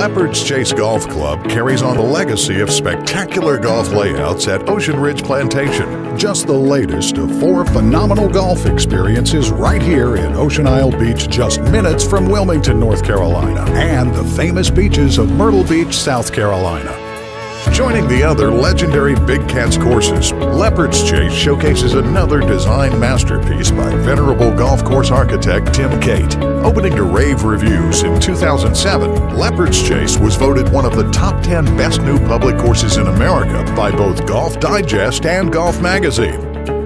Leopards Chase Golf Club carries on the legacy of spectacular golf layouts at Ocean Ridge Plantation. Just the latest of 4 phenomenal golf experiences right here in Ocean Isle Beach, just minutes from Wilmington, North Carolina, and the famous beaches of Myrtle Beach, South Carolina. Joining the other legendary Big Cats courses, Leopards Chase showcases another design masterpiece by venerable golf course architect Tim Cate. Opening to rave reviews in 2007, Leopards Chase was voted one of the top 10 best new public courses in America by both Golf Digest and Golf Magazine.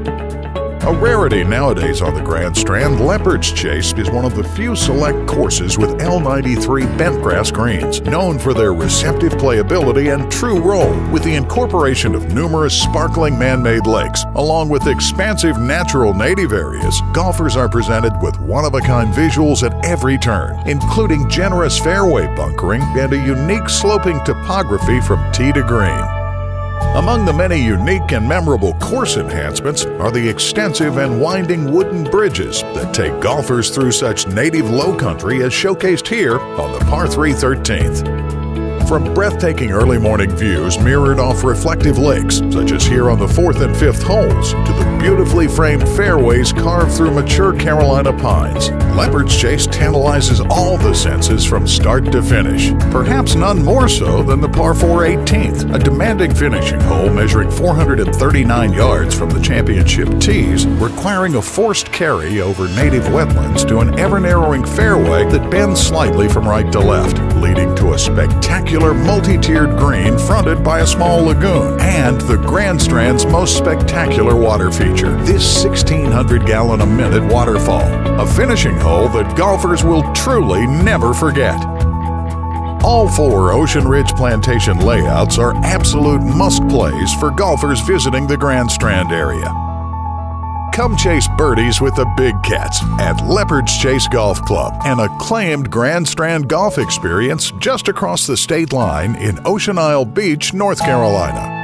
A rarity nowadays on the Grand Strand, Leopards Chase is one of the few select courses with L93 bentgrass greens, known for their receptive playability and true roll, with the incorporation of numerous sparkling man-made lakes. Along with expansive natural native areas, golfers are presented with one-of-a-kind visuals at every turn, including generous fairway bunkering and a unique sloping topography from tee to green. Among the many unique and memorable course enhancements are the extensive and winding wooden bridges that take golfers through such native low country as showcased here on the par 3 13th. From breathtaking early morning views mirrored off reflective lakes, such as here on the 4th and 5th holes, to the beautifully framed fairways carved through mature Carolina pines, Leopards Chase tantalizes all the senses from start to finish. Perhaps none more so than the par 4 18th, a demanding finishing hole measuring 439 yards from the championship tees, requiring a forced carry over native wetlands to an ever-narrowing fairway that bends slightly from right to left, leading to a spectacular multi-tiered green fronted by a small lagoon and the Grand Strand's most spectacular water feature, this 1,600-gallon-a-minute waterfall, a finishing hole that golfers will truly never forget. All 4 Ocean Ridge Plantation layouts are absolute must-plays for golfers visiting the Grand Strand area. Come chase birdies with the Big Cats at Leopards Chase Golf Club, an acclaimed Grand Strand golf experience just across the state line in Ocean Isle Beach, North Carolina.